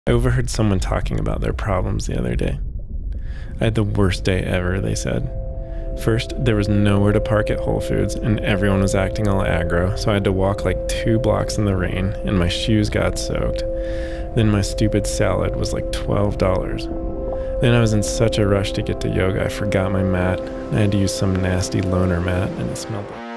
I overheard someone talking about their problems the other day. I had the worst day ever, they said. First, there was nowhere to park at Whole Foods and everyone was acting all aggro, so I had to walk like 2 blocks in the rain and my shoes got soaked. Then my stupid salad was like $12. Then I was in such a rush to get to yoga I forgot my mat. I had to use some nasty loner mat and it smelled like